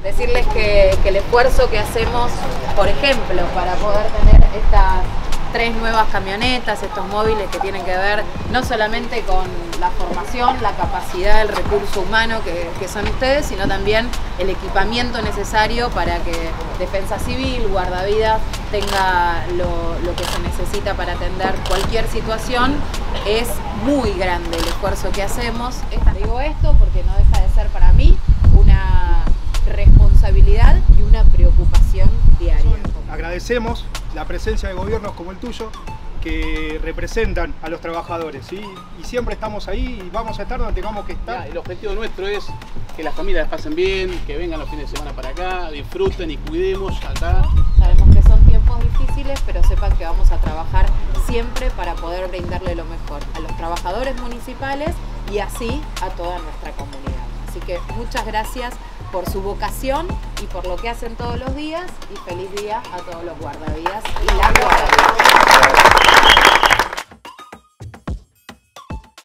Decirles que el esfuerzo que hacemos, por ejemplo, para poder tener estas 3 nuevas camionetas, estos móviles que tienen que ver no solamente con la formación, la capacidad, el recurso humano que son ustedes, sino también el equipamiento necesario para que Defensa Civil, Guardavidas tenga lo que se necesita para atender cualquier situación. Es muy grande el esfuerzo que hacemos. Digo esto porque no deja de ser para mí una responsabilidad y una preocupación diaria. Agradecemos la presencia de gobiernos como el tuyo que representan a los trabajadores, ¿sí? Y siempre estamos ahí y vamos a estar donde tengamos que estar. El objetivo nuestro es que las familias las pasen bien, que vengan los fines de semana para acá, disfruten y cuidemos acá. Sabemos que son tiempos difíciles, pero sepan que vamos a trabajar siempre para poder brindarle lo mejor a los trabajadores municipales y así a toda nuestra comunidad. Así que muchas gracias por su vocación y por lo que hacen todos los días, y feliz día a todos los guardavidas y las guardavidas.